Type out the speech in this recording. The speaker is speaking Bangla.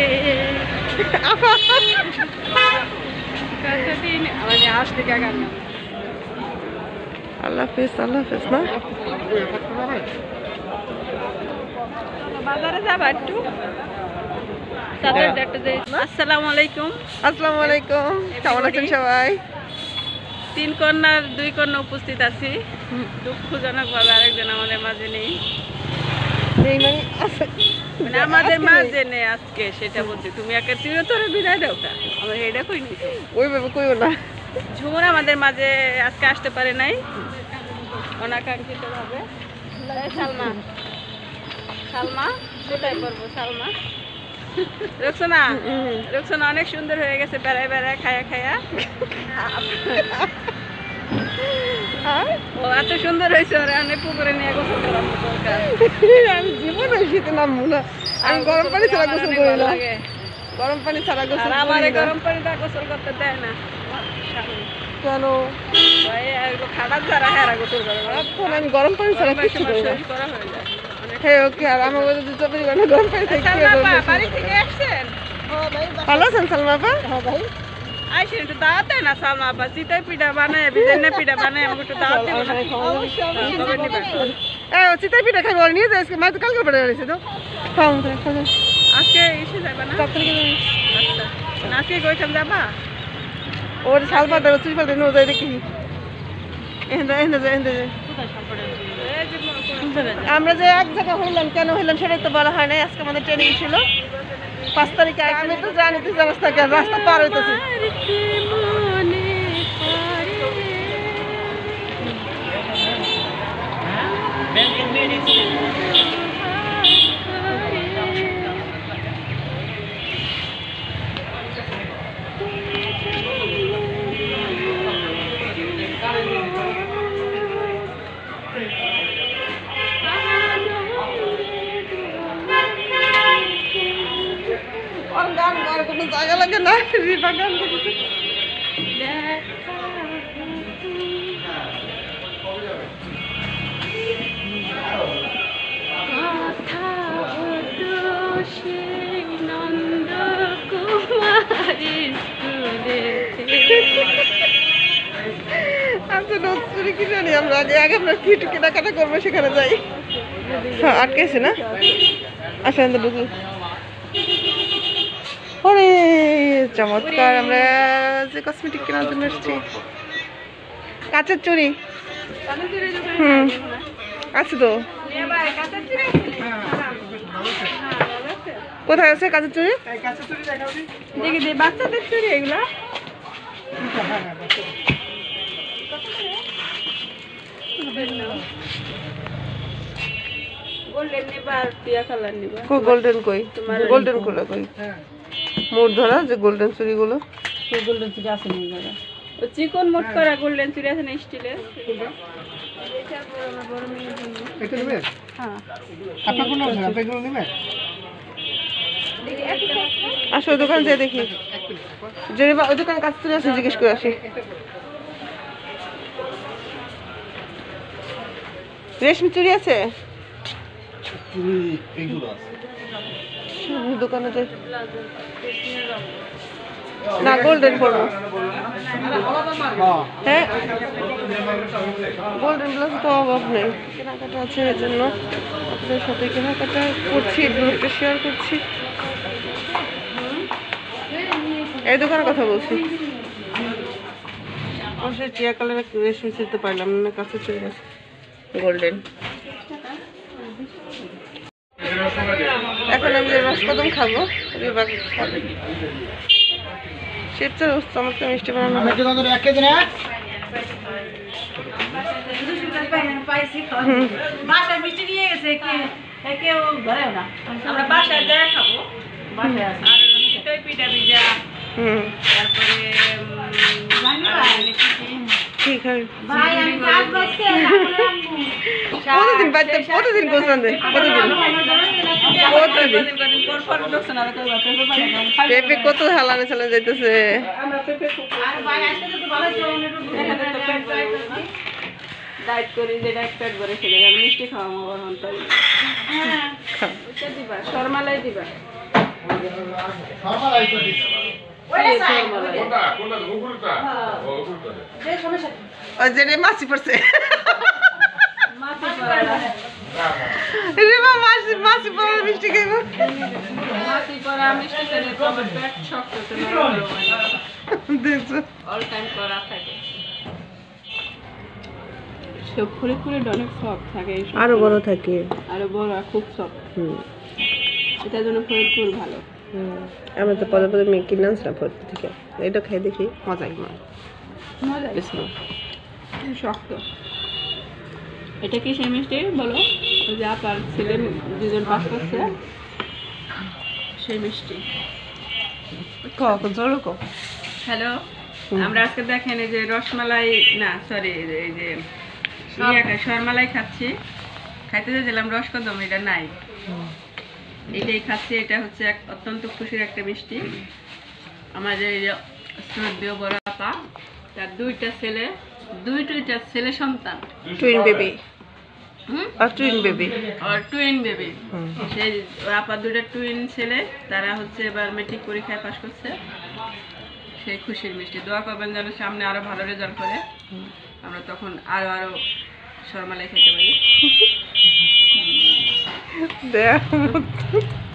আল্লাহ হাফেজ, আল্লাহ হাফেজ। না বাজারে যাবা একটু। আসসালামু আলাইকুম। আসসালামু আলাইকুম, কেমন আছেন সবাই? 3 কন্যার 2 কন্যা উপস্থিত আছি। দুঃখজনক ভাবে আরেকজন আমাদের মাঝে নেই, মানে আমাদের মাঝে নেই আজকে, সেটা বলছি। তুমি একে চিরতরে বিদায় দাও তা আমরা এটা কই নি, ওইভাবে কইও না। ঝুমুর আমাদের মাঝে আজকে আসতে পারে নাই অনাকাঙ্ক্ষিত ভাবে। সালমা, সালমা কোথায় পড়বো? সালমা, রোকসানা, রোকসানা অনেক সুন্দর হয়ে গেছে বেড়ায় বেড়ায় খায়া খায়া। ও এত সুন্দর হয়েছে, ওরা অনেক পুকুরে নিয়ে গোসল করানো দরকার। আমি জীবনে শীতে নামবো না, আমি গরম পানি ছাড়া গোসল করি না। গরম পানি ছাড়া গোসল আমার গরম পানিটা গোসল করতে দেয় না। কেন? খাবার ছাড়া হেরা গোসল করে, আমি গরম পানি ছাড়া কিছু করি না। করা হয়ে যায়। হ্যাঁ ওকে, আর আমার ওদের দুটো পরিমাণে গরম পানি থেকে বাড়ি থেকে আসছেন? ভালো আছেন সালমা আপা? হ্যাঁ ভাই আইসেন, একটু দাওয়াত দেয় না সালমা আপা? চিতাই পিঠা বানায়, বিজেনে পিঠা বানায়, আমাকে একটু দাওয়াত দিবেন। চিতাই পিঠা খাবো, নিয়ে যাই মা তো কালকে বেড়ে গেছে তো। আজকে এসে যাবে না? আচ্ছা, আজকে কইখান যাবা? ওর শাল পাতা চুল পাতা নিয়ে যায় দেখি। আমরা যে এক জায়গায় হইলাম, কেন হইলাম সেটাই তো বলা হয় নাই। আজকে আমাদের ট্রেনিং ছিল 5 তারিখে। আমি তো জানি তুই জানাস না, রাস্তা পার হইতেছি। গান গাওয়ার কোনো জায়গা লাগে না, রিবা গান কি জানি আমরা আগে আগে আমরা কি কেনাকাটা করবো সেখানে যাই। হ্যাঁ আটকেছে না, আসেন তো ঢুকি। ওরে চমৎকার, আমরা যে কসমেটিক কেনার জন্য এসেছি। কাঁচের চুড়ি আছে তো। কোথায় আছে কাঁচের চুড়ি? দেখি দে, বাচ্চাদের চুড়ি এগুলা। গোল্ডেন নিবা আর টিয়া কালার নিবা? কই গোল্ডেন কই? গোল্ডেন গুলো কই? মোট ধরা যে গোল্ডেন চুড়ি গুলো, সেই গোল্ডেন চুড়ি আছে না দাদা? ও চিকন মোট করা গোল্ডেন চুড়ি আছে না স্টিলের? এটা নেবে? হ্যাঁ আপনার কোন আছে? আপনি এগুলো নেবেন? আসো ওই দোকান যেয়ে দেখি। যদি ওই দোকানে কাছে চুড়ি আছে জিজ্ঞেস করে আসি। রেশমি চুড়ি আছে? এইগুলো আছে দোকানে যাই না, গোল্ডেন করবো। হ্যাঁ গোল্ডেন ব্লাউজ তো অভাব নেই, কেনাকাটা আছে, এর জন্য আপনাদের সাথে কেনাকাটা করছি, গ্রুপে শেয়ার করছি। এই দোকানের কথা বলছি। অবশ্যই টিয়া কালারের রেশমি চিনতে পারলাম না, কাছে চলে গেছে গোল্ডেন। এখন আমি রসকদম খাবো, শিবচার চমৎকার মিষ্টি বানানো। বাসায় মিষ্টি নিয়ে গেছে, কেউ ধরেও না, আমরা বাসায় যায় খাবো। বাসায় আছে আর চিতই পিঠা ভিজা, তারপরে ঠিক আছে। ভাই আমি কাজ করতে কতদিন বাড়িতে কতদিন গোসল দেয়? পেঁপে কত হালানে চলে যাইতেছে। ডায়েট করি, যে ডায়েট প্যাট করে খেলে মিষ্টি খাওয়া দিবা, শর্মালাই দিবা। ওই যে রে মাছি পড়ছে মাছি পড়া না। রে মা মাছি মাছি পড়া মিষ্টি খাইবো মাছি পড়া মিষ্টি খেলে তো আমার পেট শক্ত তো নরম হয় না। দেখছো অল টাইম করা থাকে। সব ফরিদপুরের অনেক সফট থাকে এই আরো বড় থাকে আরো বড় আর খুব সফট। এটার জন্য ফরিদপুর ভালো। আমি তো পদে পদে মেয়ে কিনে আনছিলাম ফরিদপুর থেকে এটা খেয়ে দেখি মজাই মা মজা বিসমিল্লাহ শক্ত। এটা কি সেই মিষ্টি বলো? ওই যে আপার ছেলে দুজন পাস করছে সেই মিষ্টি। কক জোর কক হ্যালো, আমরা আজকে দেখেন এই যে রসমালাই না সরি এই যে সরমালাই খাচ্ছি। খাইতে যাচ্ছিলাম রসকদম, এটা নাই, এটাই খাচ্ছি। এটা হচ্ছে এক অত্যন্ত খুশির একটা মিষ্টি। আমাদের এই যে শ্রদ্ধেয় বড় আপা, তার দুইটা ছেলে সন্তান, টুইন বেবি আর টুইন বেবি আর টুইন বেবি। সেই আপা দুইটা টুইন ছেলে, তারা হচ্ছে এবার মেট্রিক পরীক্ষায় পাশ করছে। সেই খুশির মিষ্টি। দোয়া করবেন যেন সামনে আরো ভালো রেজাল্ট করে, আমরা তখন আরো সরমালাই খেতে পারি। দেখ